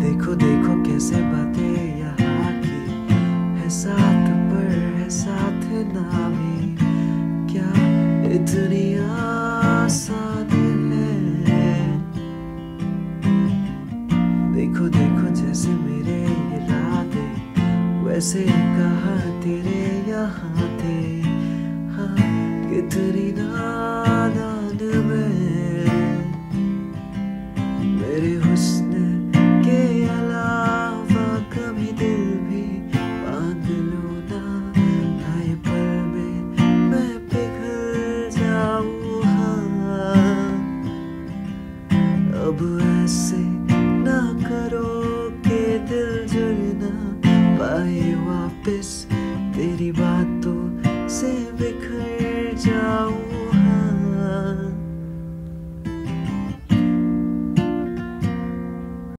देखो देखो कैसे बातें यहाँ की है, साथ पर है साथ ना भी, क्या इतनी आसान है। देखो देखो जैसे मेरे इरादे वैसे कहाँ तेरे यहाँ थे, हाँ कितनी ना